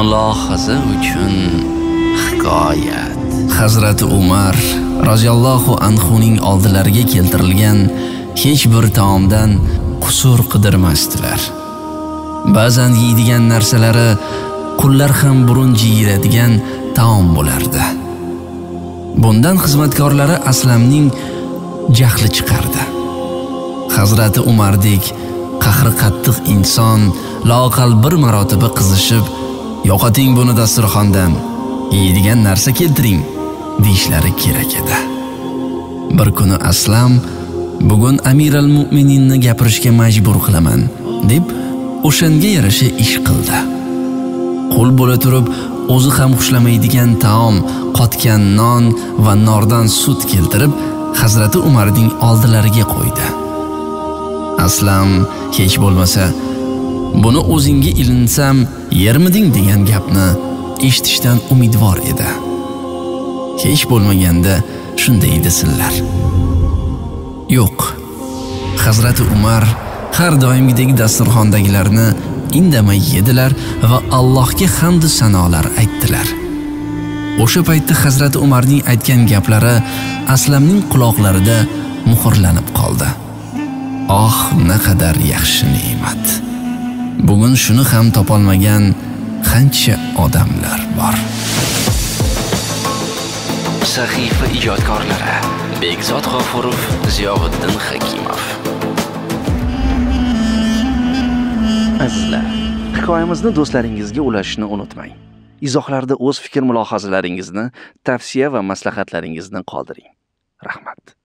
Mulohaza uchun hikoyat. Hazrati Umar roziyallohu anhuning oldilariga keltirilgan hech bir taomdan qusur qidirmasdilar. Ba'zan yeydigan narsalari qullar ham burun jiyiradigan taom bo'lardi. Bundan xizmatkorlari Aslamning jahli chiqardi. Hazrati Umardek qahri qattiq inson loqal bir marotaba qizishib, "Yo'qoting buni dasturxondan, yeydigan narsa keltiring" deyishlari kerak edi. Bir kuni Aslam "Bugun Amir al-Mu'mininni gapirishga majbur qilaman" deb o'shanga yarasha ish qildi. Qul bo'la turib o'zi ham xushlamaydigan taom, qotgan non va nordan sut keltirib Hazrati Umarning oldilariga qo'ydi. Aslam hech bo'lmasa "Buni o'zingga ilinsam yermiding" degan gapni eshitishdan umidvor edi. Hech bo'lmaganda shunday desinlar. Yo'q. Hazrati Umar har doimgidek dasturxondagilarni indamay yedilar va Allohga hamd sanolar aytdilar. O'sha paytda Hazrati Umarning aytgan gaplari Aslamning quloqlarida muhrlanib qoldi. Oh, naqadar yaxshi ne'mat. Bugun shuni ham topolmagan qancha odamlar bor. Sahifa ijodkorlari Bekzod G'ofurov, Ziyovuddin Hakimov. Azizlar, hikoyamizni do'stlaringizga ulashishni unutmang. Izohlarda o'z fikr-mulohazalaringizni, tavsiya va maslahatlaringizni qoldiring. Rahmat.